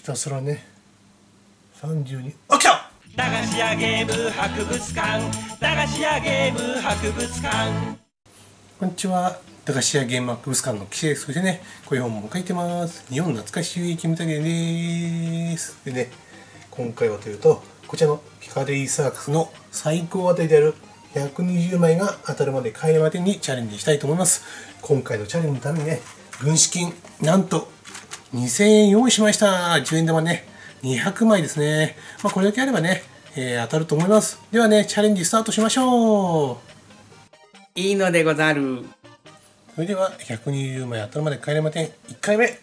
たすらね32、あ、来た。 駄菓子屋ゲーム博物館、駄菓子屋ゲーム博物館。 こんにちは。駄菓子屋ゲーム博物館の記者です。そしてね、こういう本も書いてます。日本懐かしいキムタゲです。でね、今回はというと、こちらのピカデリーサーカスの最高当たりである120枚が当たるまで帰るまでにチャレンジしたいと思います。今回のチャレンジのためにね、軍資金、なんと2000円用意しました。10円玉ね、200枚ですね。まあ、これだけあればね、当たると思います。ではね、チャレンジスタートしましょう。 いいのでござる。 それでは120枚当たるまで帰れません。1回目。1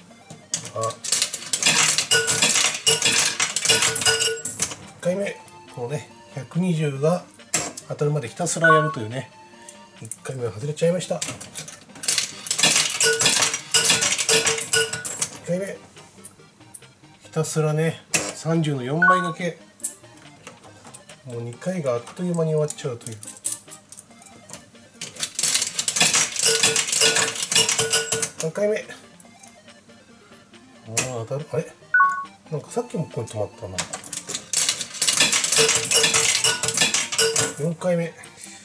回目。このね、120が当たるまでひたすらやるというね。1回目は外れちゃいました。1回目。ひたすらね、30の4枚だけ。もう2回があっという間に終わっちゃうという。3回目。当たる。あれ、なんかさっきもここに止まったな。4回目。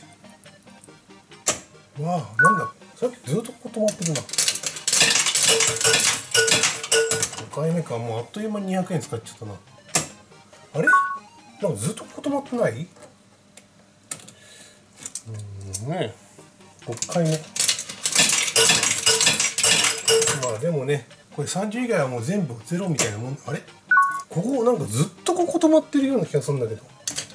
わあ、なんだ、さっきずっとここ止まってるな。5回目か。もうあっという間に200円使っちゃったな。あれ、なんかずっとここ止まってない？ね、6回目。まあでもね、これ30以外はもう全部ゼロみたいなもん。あれ、ここなんかずっとここ止まってるような気がするんだけど。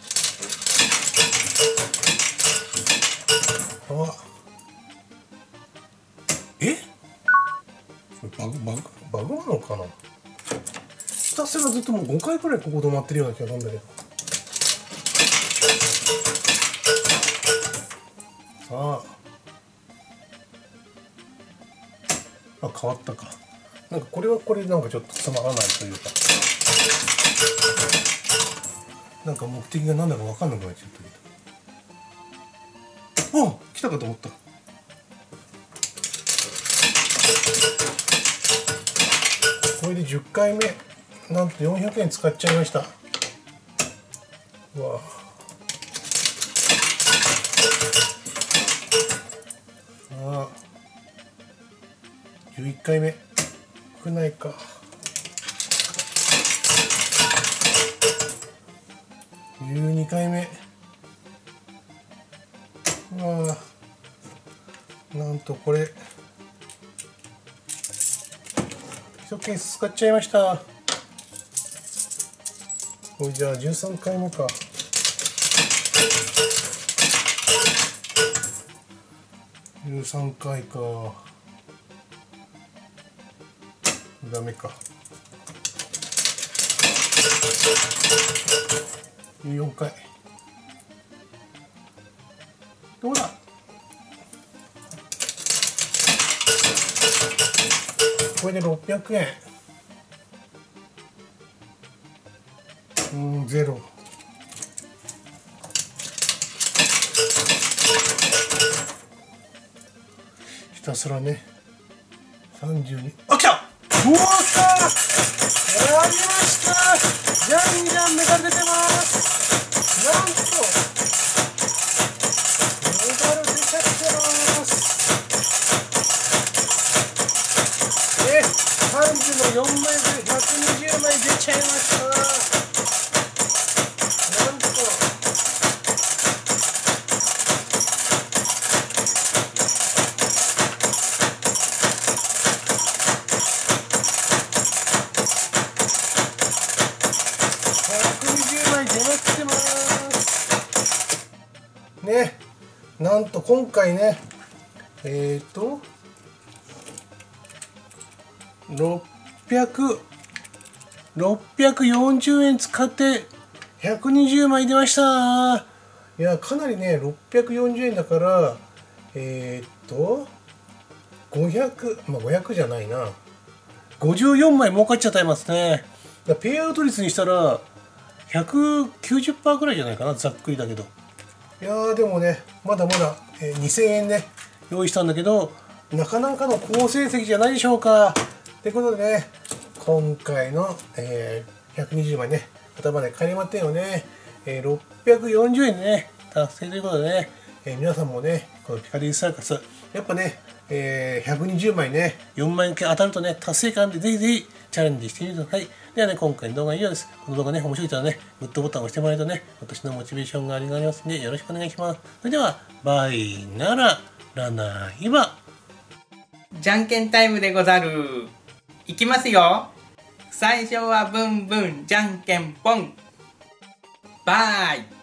え、バグなのかな。ひたすらずっともう5回くらいここ止まってるような気がするんだけど。さあ、変わったか。なんかこれはこれなんかちょっとつまらないというか、なんか目的が何だか分かんなくなっちゃったけど。あ、来たかと思った。これで10回目、なんと400円使っちゃいました。うわあ、11回目少ないか。12回目。うわあ、なんとこれ1ケース使っちゃいました。これじゃあ13回目か。13回か。ダメか。14回。どうだ。これで600円。ゼロ。ひたすらね、32。あ、来た。うわー、やりました。じゃんじゃんメダル出てます。なんとメダル出ちゃってます。30の4枚で120枚出ちゃいました。なんと120枚出まくってますね。なんと今回ね、640円使って120枚出ました。いや、かなりね、640円だから500、まあ500じゃないな、54枚儲かっちゃってますね。ペイアウト率にしたら 190% ぐらいじゃないかな、ざっくりだけど。いやー、でもね、まだまだ、2000円ね用意したんだけど、なかなかの好成績じゃないでしょうか。ということでね、 今回の、120枚ね、頭で帰りまってんよね。640円でね、達成ということでね、皆さんもね、このピカデリーサーカス、やっぱね、120枚ね、4万円当たるとね、達成感でぜひぜひチャレンジしてみてください。ではね、今回の動画は以上です。この動画ね、面白い人はね、グッドボタンを押してもらえるとね、私のモチベーションが上がりますので、よろしくお願いします。それでは、バイなら、ラナイバ。 じゃんけんタイムでござる。いきますよ。最初はブンブンじゃんけんポン。バイ。